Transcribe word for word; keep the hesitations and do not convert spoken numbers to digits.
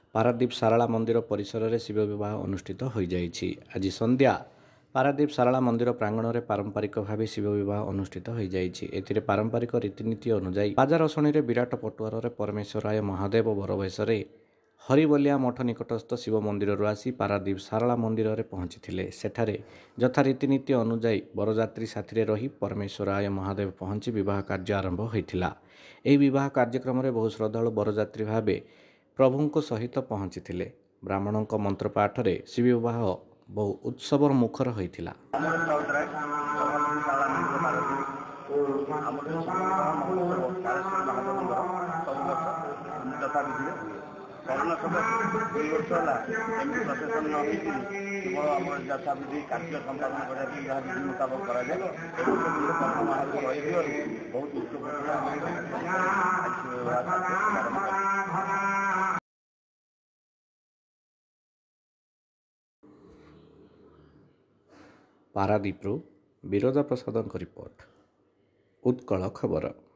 पारादीप सारला मंदिर परिसर में शिव विवाह अनुष्ठित हो जाइछि। आज संध्या पारादीप सारला मंदिर प्रांगण में पारंपरिक भाव शिव विवाह अनुष्ठित हो जाइछि। एथिरे पारंपरिक रीतिनीति अनुसार बाजा रसणी विराट पटुआर परमेश्वराय महादेव बरवेश हरिबलिया मठ निकटस्थ शिव मंदिर आसी पारादीप सारला मंदिर में पहुंची सेठारे यथा रीतिनीति अनुजाई बरजात्री साथी रही परमेश्वराय महादेव पहुंची विवाह कार्य आरंभ होता। यह विवाह कार्यक्रम में बहु श्रद्धालु बरजात्री भाव प्रभु सहित पहुंची ब्राह्मणों मंत्रपाठ में शिव विवाह बहु उत्सव मुखर होता। करोना समय दुई वर्ष है एमती प्रशासन न होती केवल आम यथाविधि कार्य संपादन करने जहाँ विधि मुताबक कराए महादेव रही बहुत पारादीपरू बिरजा प्रसाद रिपोर्ट उत्कल खबर।